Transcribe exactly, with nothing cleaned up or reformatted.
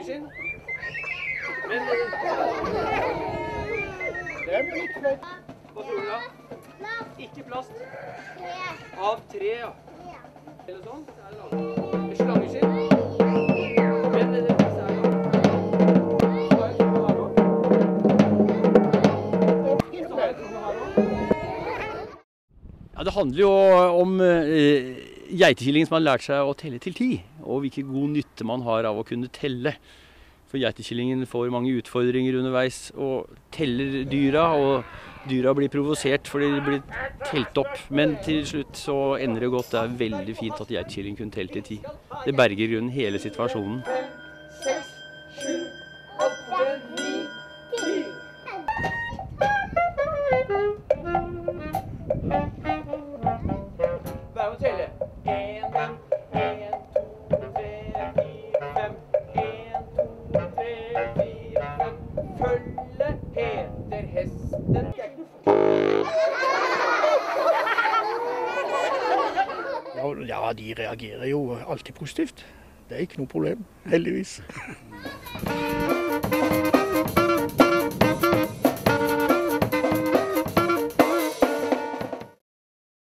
slangeskin. Men det er litt fett. Hva tror du da? Ikke plast. Av tre, ja. Eller sånn. Slangeskinn. Men det er Ja, det handler jo om eh, geitekilling som har lært seg å telle til ti, og hvilken god nytte man har av å kunne telle. For geitekillingen får mange utfordringer underveis og teller dyra, og dyra blir provosert fordi de blir telt opp. Men til slutt så ender det godt. Det er veldig fint at geitekilling kunne telle til ti. Det berger i grunnen hele situasjonen. seks, sju, åtte, ni, ti. Vær med å telle. en, en, to, tre, fire, fem. en, to, tre, fire, fem. Følge heter hesten. Ja, ja, de reagerer jo alltid positivt. Det er ikke noe problem, heldigvis.